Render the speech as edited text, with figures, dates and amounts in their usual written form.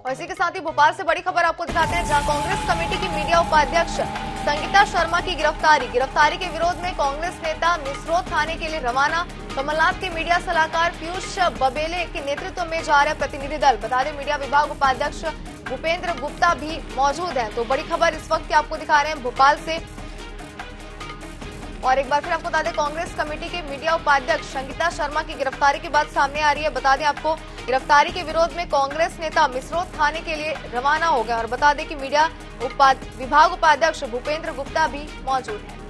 और इसी के साथ ही भोपाल से बड़ी खबर आपको दिखाते हैं, जहां कांग्रेस कमेटी की मीडिया उपाध्यक्ष संगीता शर्मा की गिरफ्तारी के विरोध में कांग्रेस नेता मिसरोद थाने के लिए रवाना। कमलनाथ के मीडिया सलाहकार पीयूष बबेले के नेतृत्व में जा रहे प्रतिनिधि दल। बता दें, मीडिया विभाग उपाध्यक्ष भूपेंद्र गुप्ता भी मौजूद हैं। तो बड़ी खबर इस वक्त आपको दिखा रहे हैं भोपाल से। और एक बार फिर आपको बता दें, कांग्रेस कमेटी के मीडिया उपाध्यक्ष संगीता शर्मा की गिरफ्तारी की बात सामने आ रही है। बता दें आपको, गिरफ्तारी के विरोध में कांग्रेस नेता मिसरोद थाने के लिए रवाना हो गए। और बता दें कि मीडिया विभाग उपाध्यक्ष भूपेंद्र गुप्ता भी मौजूद हैं।